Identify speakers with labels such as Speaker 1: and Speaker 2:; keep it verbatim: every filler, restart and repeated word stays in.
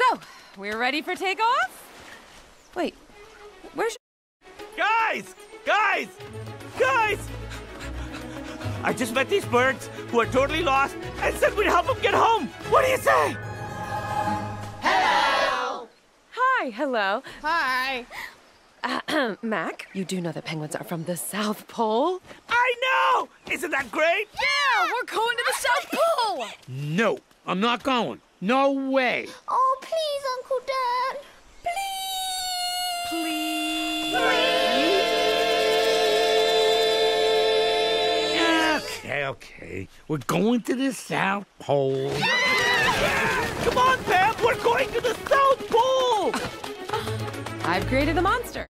Speaker 1: So, we're ready for takeoff? Wait, where's...
Speaker 2: Guys! Guys! Guys! I just met these birds who are totally lost and said we'd help them get home. What do you say?
Speaker 1: Hello! Hi, hello.
Speaker 3: Hi.
Speaker 1: Uh, Mac, you do know that penguins are from the South Pole?
Speaker 2: I know! Isn't that great?
Speaker 3: Yeah, we're going to the South Pole!
Speaker 4: No, I'm not going. No way.
Speaker 5: Oh, please, Uncle Dad.
Speaker 1: Please?
Speaker 4: Okay, okay. We're going to the South Pole.
Speaker 2: Come on, Pam! We're going to the South Pole!
Speaker 1: I've created a monster.